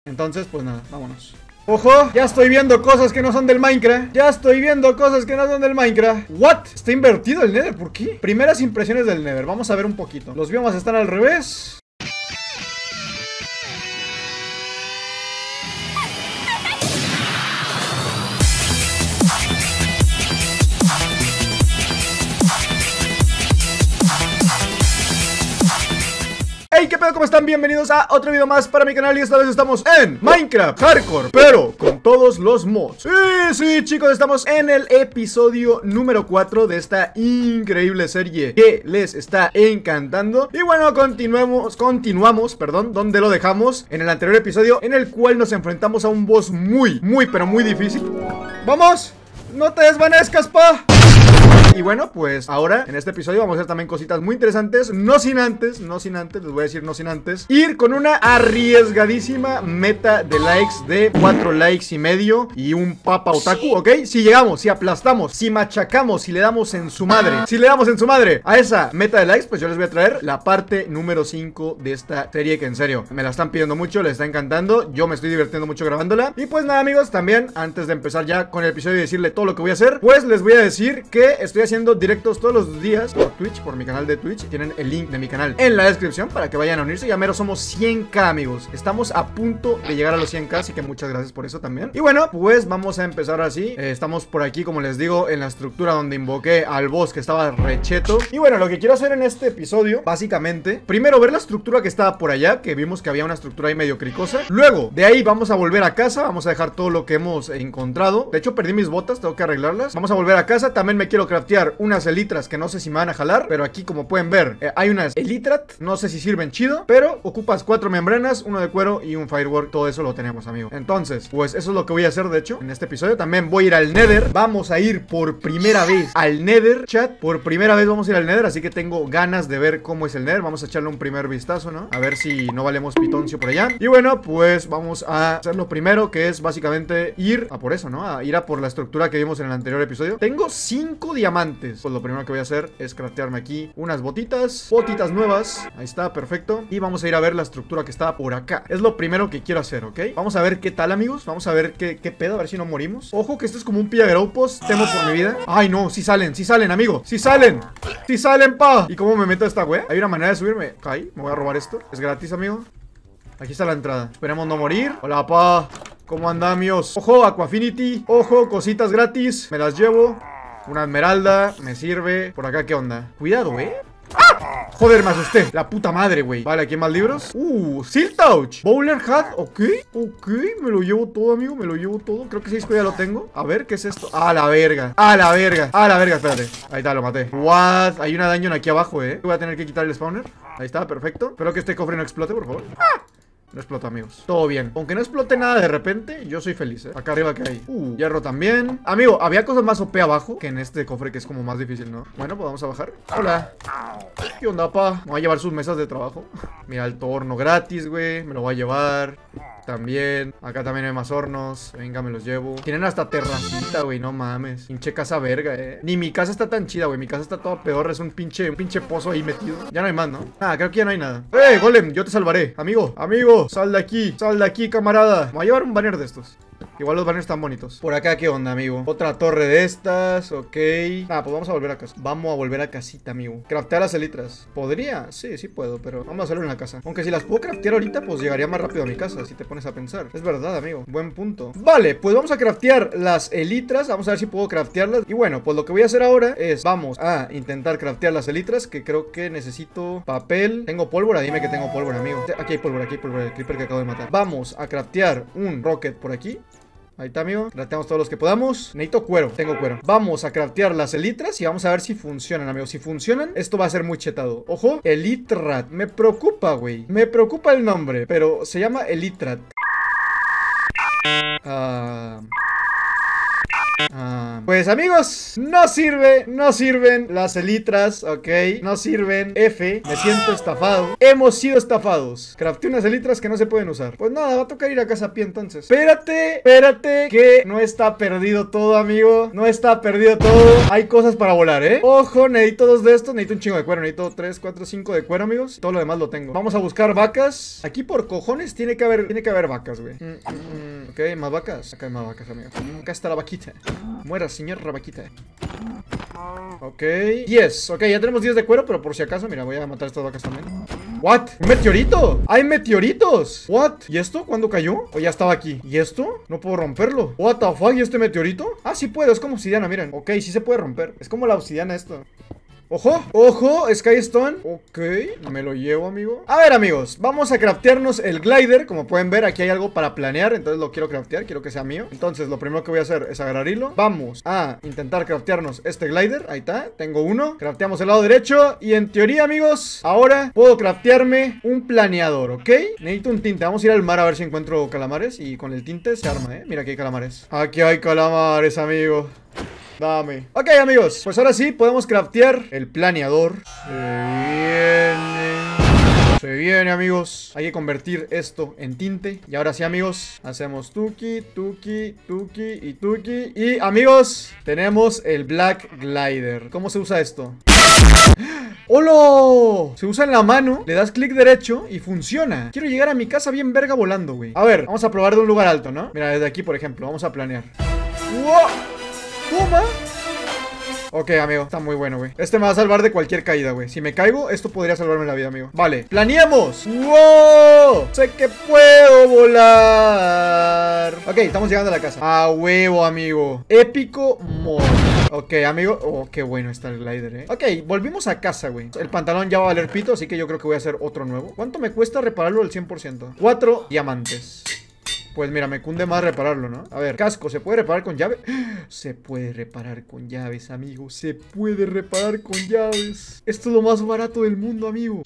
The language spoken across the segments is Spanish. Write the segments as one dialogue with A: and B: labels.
A: Entonces, pues nada, vámonos. ¡Ojo! Ya estoy viendo cosas que no son del Minecraft. Ya estoy viendo cosas que no son del Minecraft. ¿What? Está invertido el Nether, ¿por qué? Primeras impresiones del Nether, vamos a ver un poquito. Los biomas están al revés. Hey, ¿qué pedo? ¿Cómo están? Bienvenidos a otro video más para mi canal. Y esta vez estamos en Minecraft Hardcore, pero con todos los mods. Sí, chicos, estamos en el episodio número 4 de esta increíble serie que les está encantando. Y bueno, continuamos, donde lo dejamos en el anterior episodio, en el cual nos enfrentamos a un boss muy difícil. ¡Vamos! ¡No te desvanezcas, pa! Y bueno, pues ahora en este episodio vamos a hacer también cositas muy interesantes. No sin antes, les voy a decir no sin antes ir con una arriesgadísima meta de likes de 4 likes y medio y un papa otaku, ¿ok? Si llegamos, si aplastamos, si machacamos, si le damos en su madre, a esa meta de likes, pues yo les voy a traer la parte número 5 de esta serie que en serio me la están pidiendo mucho, les está encantando. Yo me estoy divirtiendo mucho grabándola. Y pues nada, amigos, también antes de empezar ya con el episodio y decirle todo lo que voy a hacer, pues les voy a decir que estoy haciendo directos todos los días por Twitch, por mi canal de Twitch. Tienen el link de mi canal en la descripción para que vayan a unirse. Ya mero somos 100k, amigos. Estamos a punto de llegar a los 100k, así que muchas gracias por eso también. Y bueno, pues vamos a empezar así. Estamos por aquí, como les digo, en la estructura donde invoqué al boss que estaba recheto. Y bueno, lo que quiero hacer en este episodio, básicamente, primero ver la estructura que estaba por allá, que vimos que había una estructura ahí medio cricosa. Luego, de ahí vamos a volver a casa. Vamos a dejar todo lo que hemos encontrado. De hecho, perdí mis botas, tengo que arreglarlas. Vamos a volver a casa. También me quiero craftear unas elitras que no sé si me van a jalar, pero aquí como pueden ver hay unas elitrat, no sé si sirven chido, pero ocupas 4 membranas, uno de cuero y un firework. Todo eso lo tenemos, amigo. Entonces, pues eso es lo que voy a hacer, de hecho, en este episodio. También voy a ir al Nether. Vamos a ir por primera vez al Nether, chat. Por primera vez vamos a ir al Nether, así que tengo ganas de ver cómo es el Nether. Vamos a echarle un primer vistazo, ¿no? A ver si no valemos pitoncio por allá. Y bueno, pues vamos a hacer lo primero, que es básicamente ir a por eso, ¿no? A ir a por la estructura que vimos en el anterior episodio. Tengo 5 diamantes. Pues lo primero que voy a hacer es craftearme aquí unas botitas nuevas. Ahí está, perfecto. Y vamos a ir a ver la estructura que está por acá. Es lo primero que quiero hacer, ¿ok? Vamos a ver qué tal, amigos. Vamos a ver qué pedo, a ver si no morimos. Ojo que esto es como un pillagroupos. Temo por mi vida. Ay, no, sí salen, amigo. Sí salen, pa. ¿Y cómo me meto a esta wea? Hay una manera de subirme. Caí, me voy a robar esto. Es gratis, amigo. Aquí está la entrada. Esperemos no morir. Hola, pa. ¿Cómo andamios? Ojo, Aquafinity. Ojo, cositas gratis. Me las llevo. Una esmeralda, me sirve. Por acá, ¿qué onda? Cuidado, ¡Ah! Joder, me asusté. La puta madre, güey. Vale, aquí hay más libros. Seal Touch. Bowler Hat, ok. Me lo llevo todo, amigo. Me lo llevo todo. Creo que 6 ya lo tengo. A ver, ¿qué es esto? A la verga. Espérate. Ahí está, lo maté. What? Hay una dungeon aquí abajo, Voy a tener que quitar el spawner. Ahí está, perfecto. Espero que este cofre no explote, por favor. No explota, amigos. Todo bien. Aunque no explote nada de repente, yo soy feliz, Acá arriba que hay. Hierro también. Amigo, había cosas más OP abajo que en este cofre, que es como más difícil, ¿no? Bueno, pues vamos a bajar. Hola. ¿Qué onda, pa? Me voy a llevar sus mesas de trabajo. Mira, el horno gratis, güey. Me lo voy a llevar. También, acá también hay más hornos. Venga, me los llevo. Tienen hasta terracita, güey, no mames. Pinche casa verga, Ni mi casa está tan chida, güey. Mi casa está toda peor. Es un pinche pozo ahí metido. Ya no hay más, ¿no? Creo que ya no hay nada. Golem, yo te salvaré. Amigo, sal de aquí, camarada. Me voy a llevar un banner de estos. Igual los banners están bonitos. Por acá, ¿qué onda, amigo? Otra torre de estas, ok. Pues vamos a volver a casa. Vamos a volver a casita, amigo. Craftear las elitras. ¿Podría? Sí puedo, pero vamos a hacerlo en la casa. Aunque si las puedo craftear ahorita, pues llegaría más rápido a mi casa, si te pones a pensar. Es verdad, amigo. Buen punto. Vale, pues vamos a craftear las elitras. Vamos a ver si puedo craftearlas. Y bueno, pues lo que voy a hacer ahora es, vamos a intentar craftear las elitras, que creo que necesito papel. Tengo pólvora, dime que tengo pólvora, amigo. Aquí hay pólvora, el creeper que acabo de matar. Vamos a craftear un rocket por aquí. Ahí está, amigo. Crafteamos todos los que podamos. Necesito cuero. Tengo cuero. Vamos a craftear las elitras y vamos a ver si funcionan, amigos. Si funcionan, esto va a ser muy chetado. Ojo, Elitrat. Me preocupa, güey. Me preocupa el nombre, pero se llama Elitrat. Pues amigos, no sirven las elitras, ok, no sirven. F, me siento estafado. Hemos sido estafados. Crafté unas elitras que no se pueden usar. Pues nada, va a tocar ir a casa a pie entonces. Espérate, que no está perdido todo, amigo. No está perdido todo. Hay cosas para volar, Ojo, necesito 2 de estos. Necesito un chingo de cuero. Necesito 3, 4, 5 de cuero, amigos. Todo lo demás lo tengo. Vamos a buscar vacas. Aquí por cojones tiene que haber vacas, güey. Ok, más vacas. Acá hay más vacas, amigos. Acá está la vaquita. Muera, señor vaquita. Ok, 10. Ok, ya tenemos 10 de cuero, pero por si acaso, mira, voy a matar a estas vacas también. ¿What? ¿Un meteorito? ¡Hay meteoritos! ¿What? ¿Y esto? ¿Cuándo cayó? ¿O ya estaba aquí? ¿Y esto? No puedo romperlo. ¿What the fuck? ¿Y este meteorito? Ah, sí puedo, es como obsidiana, miren. Ok, sí se puede romper. Es como la obsidiana esto. ¡Ojo! ¡Ojo! Skystone. Ok, me lo llevo, amigo. A ver, amigos, vamos a craftearnos el glider. Como pueden ver, aquí hay algo para planear. Entonces lo quiero craftear, quiero que sea mío. Entonces lo primero que voy a hacer es agarrar hilo. Vamos a intentar craftearnos este glider. Ahí está, tengo uno. Crafteamos el lado derecho. Y en teoría, amigos, ahora puedo craftearme un planeador, ¿ok? Necesito un tinte, vamos a ir al mar a ver si encuentro calamares. Y con el tinte se arma, Mira, aquí hay calamares. Aquí hay calamares, amigo. Dame. Ok, amigos, pues ahora sí podemos craftear el planeador. Se viene, amigos. Hay que convertir esto en tinte. Y ahora sí, amigos, hacemos tuki, tuki, tuki y tuki. Y, amigos, tenemos el Black Glider. ¿Cómo se usa esto? ¡Hola! Se usa en la mano, le das clic derecho y funciona. Quiero llegar a mi casa bien verga volando, güey. A ver, vamos a probar de un lugar alto, ¿no? Mira, desde aquí, por ejemplo, vamos a planear. ¡Wow! ¡Toma! Ok, amigo, está muy bueno, güey. Este me va a salvar de cualquier caída, güey. Si me caigo, esto podría salvarme la vida, amigo. Vale, planeamos. ¡Wow! Sé que puedo volar. Ok, estamos llegando a la casa. A huevo, amigo. Épico mod. Ok, amigo. Oh, qué bueno está el glider, Ok, volvimos a casa, güey. El pantalón ya va a valer pito, así que yo creo que voy a hacer otro nuevo. ¿Cuánto me cuesta repararlo al 100%? 4 diamantes. Pues mira, me cunde más repararlo, ¿no? A ver, casco, ¿se puede reparar con llave? Se puede reparar con llaves, amigo. Se puede reparar con llaves. Esto es lo más barato del mundo, amigo.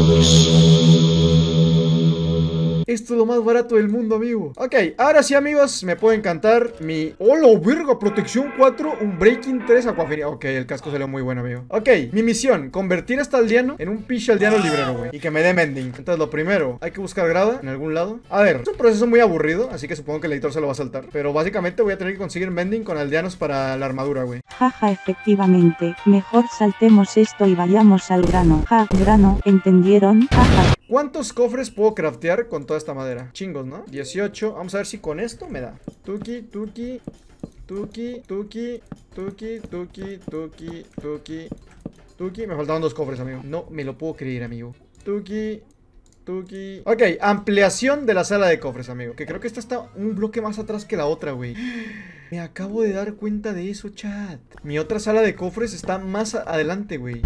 A: Esto es lo más barato del mundo, amigo. Ok, ahora sí, amigos, me puede encantar mi... ¡Hola, verga! Protección 4, un Breaking 3, Aquafinia. Ok, el casco salió muy bueno, amigo. Ok, mi misión, convertir a este aldeano en un pinche aldeano librero, güey. Y que me dé mending. Entonces, lo primero, hay que buscar grava en algún lado. A ver, es un proceso muy aburrido, así que supongo que el editor se lo va a saltar. Pero básicamente voy a tener que conseguir mending con aldeanos para la armadura, güey.
B: Jaja, efectivamente. Mejor saltemos esto y vayamos al grano. Ja, grano, ¿entendieron? Jaja.
A: ¿Cuántos cofres puedo craftear con toda esta madera? Chingos, ¿no? 18. Vamos a ver si con esto me da. Tuki, tuki, tuki, tuki, tuki, tuki, tuki, tuki, tuki. Me faltaban 2 cofres, amigo. No me lo puedo creer, amigo. Tuki, tuki. Ok, ampliación de la sala de cofres, amigo. Que creo que esta está un bloque más atrás que la otra, güey. Me acabo de dar cuenta de eso, chat. Mi otra sala de cofres está más adelante, güey.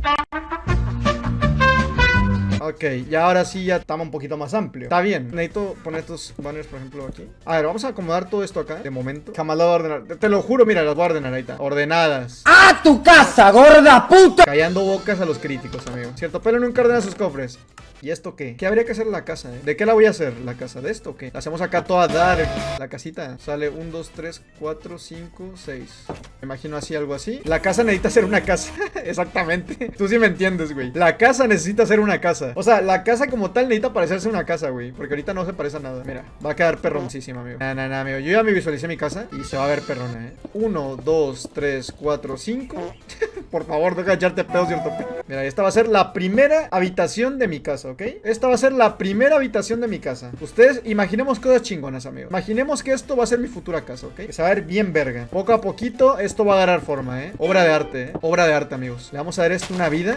A: Ok, y ahora sí ya estamos un poquito más amplio. Está bien, necesito poner estos banners, por ejemplo, aquí. A ver, vamos a acomodar todo esto acá, de momento. Jamás lo voy a ordenar, te lo juro, mira, las voy a ordenar, ahí está. Ordenadas.
C: ¡A tu casa, gorda puta!
A: Callando bocas a los críticos, amigo. Cierto, pero nunca ordena sus cofres. ¿Y esto qué? ¿Qué habría que hacer en la casa, ¿De qué la voy a hacer? ¿La casa de esto o qué? La hacemos acá toda dark. La casita. Sale 1, 2, 3, 4, 5, 6. Me imagino así, algo así. La casa necesita ser una casa. Exactamente. Tú sí me entiendes, güey. La casa necesita ser una casa. O sea, la casa como tal necesita parecerse una casa, güey. Porque ahorita no se parece a nada. Mira, va a quedar perroncísima, amigo. Nah, amigo. Yo ya me visualicé mi casa y se va a ver perrona, 1, 2, 3, 4, 5. Por favor, deja de echarte pedos y ortopía. Mira, esta va a ser la primera habitación de mi casa, ¿ok? Esta va a ser la primera habitación de mi casa. Ustedes imaginemos cosas chingonas, amigos. Imaginemos que esto va a ser mi futura casa, ¿ok? Que se va a ver bien verga. Poco a poquito esto va a agarrar forma, Obra de arte, Obra de arte, amigos. Le vamos a dar esto una vida.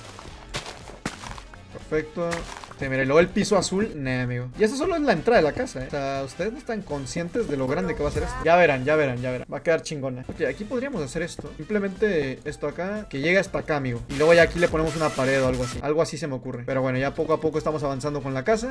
A: Perfecto. Sí, mira, y luego el piso azul, amigo. Y eso solo es la entrada de la casa, O sea, ustedes no están conscientes de lo grande que va a ser esto. Ya verán, ya verán, ya verán. Va a quedar chingona. Ok, aquí podríamos hacer esto. Simplemente esto acá, que llegue hasta acá, amigo. Y luego ya aquí le ponemos una pared o algo así. Algo así se me ocurre. Pero bueno, ya poco a poco estamos avanzando con la casa.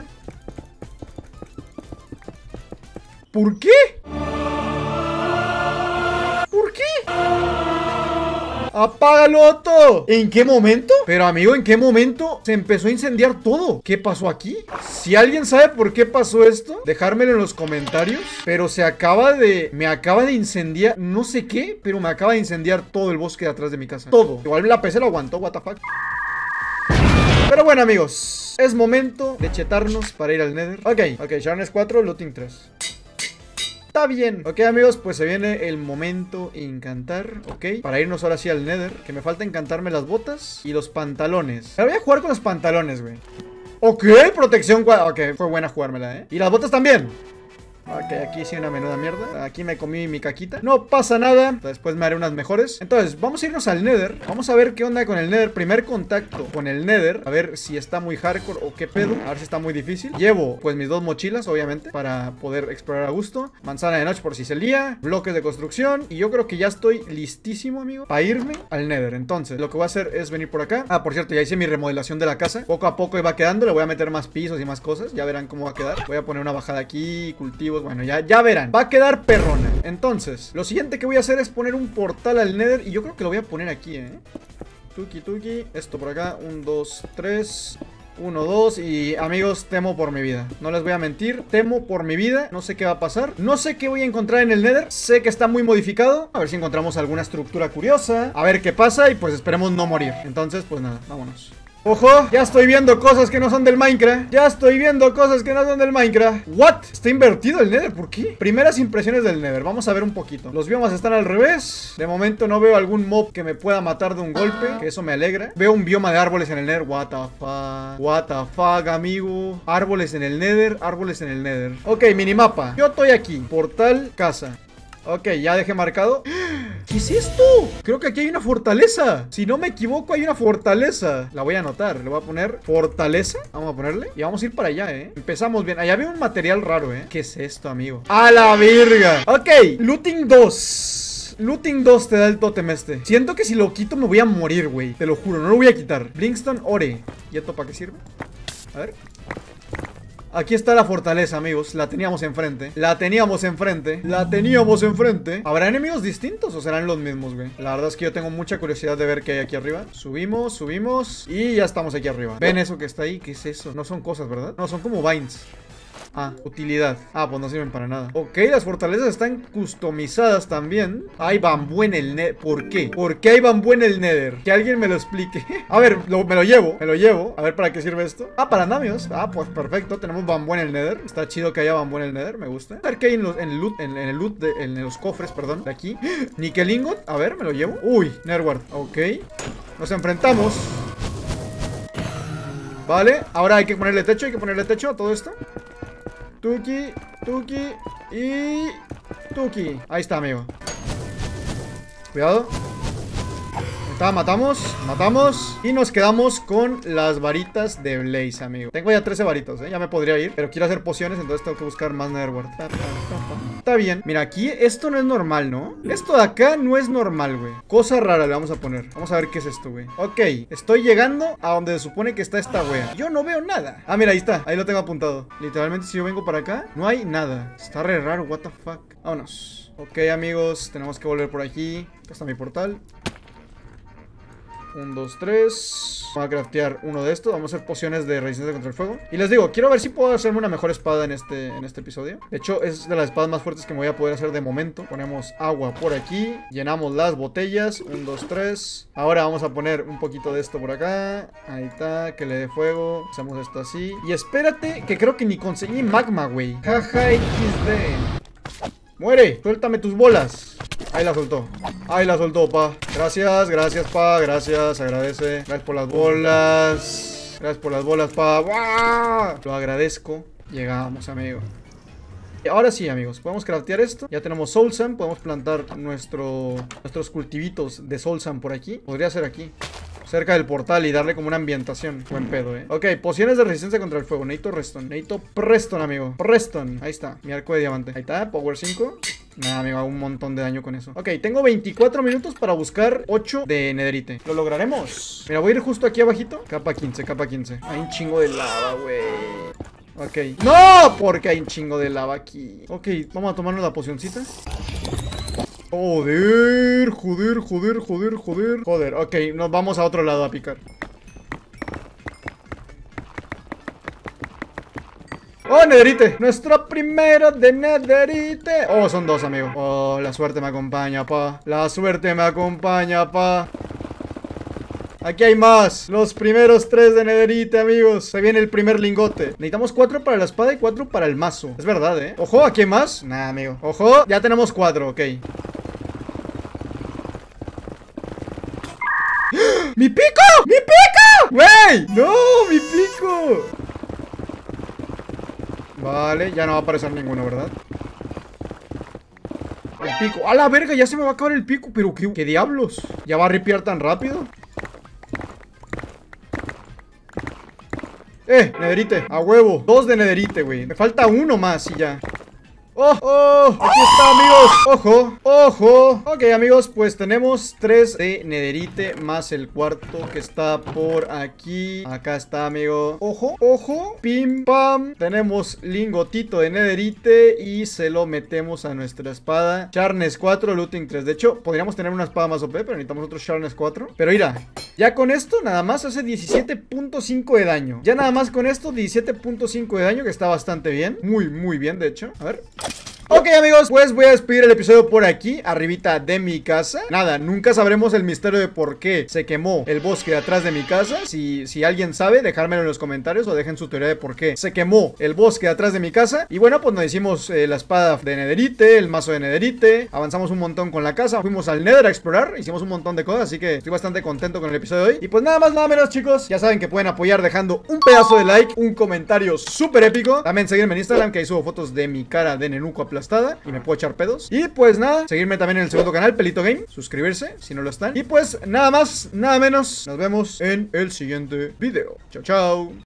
A: ¿Por qué? ¿Por qué? ¡Apágalo todo! ¿En qué momento? Pero amigo, ¿en qué momento se empezó a incendiar todo? ¿Qué pasó aquí? Si alguien sabe por qué pasó esto, dejármelo en los comentarios. Pero me acaba de incendiar, no sé qué, pero me acaba de incendiar todo el bosque de atrás de mi casa. Todo. Igual la PC lo aguantó, what the fuck. Pero bueno, amigos, es momento de chetarnos para ir al Nether. Ok, Sharpness 4, Looting 3. Está bien. Ok, amigos, pues se viene el momento encantar, ok, para irnos ahora sí al Nether. Que me falta encantarme las botas y los pantalones. Me voy a jugar con los pantalones, güey. Ok, protección 4. Ok, fue buena jugármela, y las botas también. Ok, aquí sí una menuda mierda. Aquí me comí mi caquita. No pasa nada. Después me haré unas mejores. Entonces, vamos a irnos al Nether. Vamos a ver qué onda con el Nether. Primer contacto con el Nether. A ver si está muy hardcore o qué pedo. A ver si está muy difícil. Llevo, pues, mis 2 mochilas, obviamente, para poder explorar a gusto. Manzana de noche por si se lía. Bloques de construcción. Y yo creo que ya estoy listísimo, amigo, para irme al Nether. Entonces, lo que voy a hacer es venir por acá. Ah, por cierto, ya hice mi remodelación de la casa. Poco a poco iba quedando. Le voy a meter más pisos y más cosas. Ya verán cómo va a quedar. Voy a poner una bajada aquí, cultivo. Bueno, ya verán. Va a quedar perrona. Entonces, lo siguiente que voy a hacer es poner un portal al Nether. Y yo creo que lo voy a poner aquí, Tuki. Esto por acá. 1, 2, 3. 1, 2. Y amigos, temo por mi vida. No les voy a mentir. Temo por mi vida. No sé qué va a pasar. No sé qué voy a encontrar en el Nether. Sé que está muy modificado. A ver si encontramos alguna estructura curiosa. A ver qué pasa. Y pues esperemos no morir. Entonces, pues nada, vámonos. ¡Ojo! Ya estoy viendo cosas que no son del Minecraft. ¿What? Está invertido el Nether, ¿por qué? Primeras impresiones del Nether, vamos a ver un poquito. Los biomas están al revés. De momento no veo algún mob que me pueda matar de un golpe, que eso me alegra. Veo un bioma de árboles en el Nether. What the fuck, amigo. Árboles en el Nether. Ok, minimapa. Yo estoy aquí. Portal, casa. Ok, ya dejé marcado. ¿Qué es esto? Creo que aquí hay una fortaleza. Si no me equivoco, hay una fortaleza. La voy a anotar. Le voy a poner fortaleza. Vamos a ponerle. Y vamos a ir para allá, Empezamos bien. Allá veo un material raro, ¿Qué es esto, amigo? ¡A la virga! Ok, Looting 2. Looting 2 te da el tótem este. Siento que si lo quito me voy a morir, güey. Te lo juro, no lo voy a quitar. Blinkstone Ore. ¿Y esto para qué sirve? A ver. Aquí está la fortaleza, amigos. La teníamos enfrente. ¿Habrá enemigos distintos o serán los mismos, güey? La verdad es que yo tengo mucha curiosidad de ver qué hay aquí arriba. Subimos. Y ya estamos aquí arriba. ¿Ven eso que está ahí? ¿Qué es eso? No son cosas, ¿verdad? No, son como vines. Ah, utilidad. Ah, pues no sirven para nada. Ok, las fortalezas están customizadas también. Hay bambú en el Nether. ¿Por qué? ¿Por qué hay bambú en el Nether? Que alguien me lo explique. A ver, me lo llevo. A ver, ¿para qué sirve esto? Ah, para andamios. Ah, pues perfecto. Tenemos bambú en el Nether. Está chido que haya bambú en el Nether. Me gusta. A ver qué hay en los cofres, perdón. De aquí. Nickel ingot. A ver, me lo llevo. Uy, Netherward. Ok. Nos enfrentamos. Vale, ahora hay que ponerle techo. A todo esto. Tuki y Tuki. Ahí está, amigo. Cuidado. Matamos. Y nos quedamos con las varitas de Blaze, amigo. Tengo ya 13 varitos, ya me podría ir. Pero quiero hacer pociones, entonces tengo que buscar más Netherward. Está bien. Mira, aquí esto no es normal, ¿no? Esto de acá no es normal, güey. Cosa rara le vamos a poner. Vamos a ver qué es esto, güey. Ok, estoy llegando a donde se supone que está esta wea. Yo no veo nada. Ah, mira, ahí está. Ahí lo tengo apuntado. Literalmente, si yo vengo para acá, no hay nada. Está re raro, what the fuck. Vámonos. Ok, amigos, tenemos que volver por aquí. Acá está mi portal. 1, 2, 3. Vamos a craftear uno de estos. Vamos a hacer pociones de resistencia contra el fuego. Y les digo, quiero ver si puedo hacerme una mejor espada en este episodio. De hecho, es de las espadas más fuertes que me voy a poder hacer de momento. Ponemos agua por aquí. Llenamos las botellas. 1, 2, 3. Ahora vamos a poner un poquito de esto por acá. Ahí está, que le dé fuego. Hacemos esto así. Y espérate, que creo que ni conseguí magma, güey. Jaja, XD. ¡Muere! Suéltame tus bolas. Ahí la soltó, pa. Gracias, pa. Gracias, agradece. Gracias por las bolas. Pa. ¡Wow! Lo agradezco. Llegamos, amigo. Ahora sí, amigos, podemos craftear esto. Ya tenemos Soul Sand. Podemos plantar nuestros cultivitos de Soul Sand por aquí. Podría ser aquí, cerca del portal, y darle como una ambientación. Buen pedo, Ok, pociones de resistencia contra el fuego. Necesito Preston, amigo. Preston, ahí está, mi arco de diamante. Ahí está, Power 5. Nada, amigo, hago un montón de daño con eso. Ok, tengo 24 minutos para buscar 8 de nederite. ¿Lo lograremos? Mira, voy a ir justo aquí abajito. Capa 15. Hay un chingo de lava, güey. Ok. ¡No! Porque hay un chingo de lava aquí. Ok, vamos a tomarnos la pocioncita. Joder, joder, joder, joder, joder. Joder, ok, nos vamos a otro lado a picar. ¡Oh, nederite! Nuestro primero de nederite. Oh, son dos, amigo. Oh, la suerte me acompaña, pa. La suerte me acompaña, pa. Aquí hay más. Los primeros 3 de nederite, amigos. Se viene el primer lingote. Necesitamos 4 para la espada y 4 para el mazo. Es verdad, ¿eh? Ojo, ¿aquí hay más? Nah, amigo. Ojo, ya tenemos 4, ok. ¡Mi pico! ¡Mi pico! ¡Wey! ¡No! ¡Mi pico! Vale, ya no va a aparecer ninguno, ¿verdad? El pico. ¡A la verga! Ya se me va a acabar el pico. Pero ¿qué diablos? ¿Ya va a ripear tan rápido? Nederite, a huevo. 2 de nederite, güey. Me falta 1 más y ya. ¡Oh! ¡Oh! Aquí está, amigos. ¡Ojo! ¡Ojo! Ok, amigos, pues tenemos 3 de nederite más el cuarto que está por aquí. Acá está, amigo. ¡Ojo! ¡Ojo! ¡Pim! ¡Pam! Tenemos lingotito de nederite y se lo metemos a nuestra espada. Sharpness 4, looting 3. De hecho, podríamos tener una espada más OP, pero necesitamos otro Sharpness 4. Pero mira, ya con esto nada más hace 17.5 de daño. Ya nada más con esto 17.5 de daño, que está bastante bien. Muy, muy bien, de hecho. A ver. Ok, amigos, pues voy a despedir el episodio por aquí, arribita de mi casa. Nada, nunca sabremos el misterio de por qué se quemó el bosque de atrás de mi casa. Si alguien sabe, dejármelo en los comentarios o dejen su teoría de por qué se quemó el bosque de atrás de mi casa. Y bueno, pues nos hicimos la espada de nederite, el mazo de nederite. Avanzamos un montón con la casa, fuimos al Nether a explorar, hicimos un montón de cosas, así que estoy bastante contento con el episodio de hoy. Y pues nada más, nada menos, chicos, ya saben que pueden apoyar dejando un pedazo de like, un comentario súper épico. También seguirme en Instagram, que ahí subo fotos de mi cara de nenuco aplastada y me puedo echar pedos. Y pues nada, seguirme también en el segundo canal, Pelito Game, suscribirse si no lo están. Y pues nada más, nada menos, nos vemos en el siguiente video. Chao, chao.